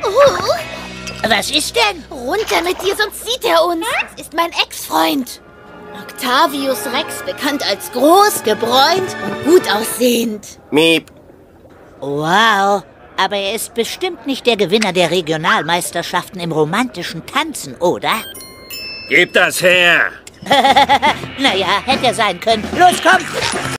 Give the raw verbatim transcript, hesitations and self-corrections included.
Uh, Was ist denn? runter mit dir, sonst sieht er uns. Das ist mein Ex-Freund. Octavius Rex, bekannt als groß, gebräunt und gut aussehend. Miep. Wow, aber er ist bestimmt nicht der Gewinner der Regionalmeisterschaften im romantischen Tanzen, oder? Gib das her. Naja, hätte er sein können. Los, komm!